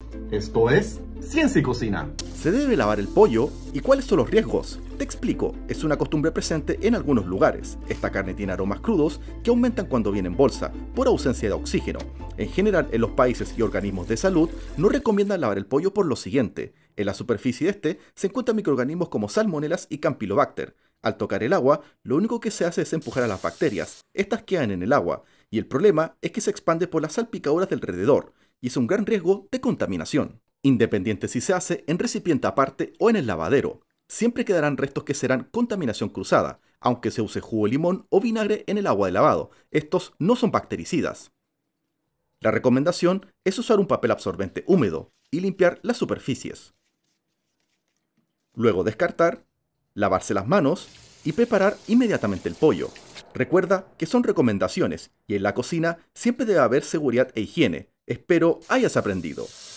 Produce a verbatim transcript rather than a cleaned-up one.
Esto es Ciencia y Cocina. ¿Se debe lavar el pollo? ¿Y cuáles son los riesgos? Te explico, es una costumbre presente en algunos lugares. Esta carne tiene aromas crudos que aumentan cuando viene en bolsa, por ausencia de oxígeno. En general, en los países y organismos de salud, no recomiendan lavar el pollo por lo siguiente. En la superficie de este se encuentran microorganismos como salmonelas y campylobacter. Al tocar el agua, lo único que se hace es empujar a las bacterias. Estas quedan en el agua, y el problema es que se expande por las salpicaduras del alrededor, y es un gran riesgo de contaminación. Independiente si se hace en recipiente aparte o en el lavadero. Siempre quedarán restos que serán contaminación cruzada, aunque se use jugo de limón o vinagre en el agua de lavado. Estos no son bactericidas. La recomendación es usar un papel absorbente húmedo y limpiar las superficies. Luego descartar, lavarse las manos y preparar inmediatamente el pollo. Recuerda que son recomendaciones y en la cocina siempre debe haber seguridad e higiene. Espero hayas aprendido.